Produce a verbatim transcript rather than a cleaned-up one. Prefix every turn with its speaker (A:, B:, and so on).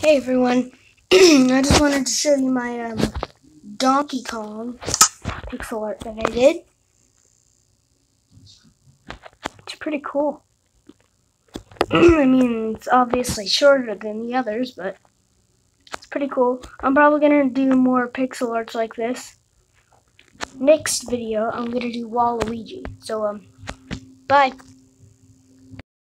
A: Hey everyone, I just wanted to show you my um, Donkey Kong pixel art that I did. It's pretty cool. I mean, it's obviously shorter than the others, but it's pretty cool. I'm probably going to do more pixel arts like this. Next video, I'm going to do Waluigi. So, um, bye.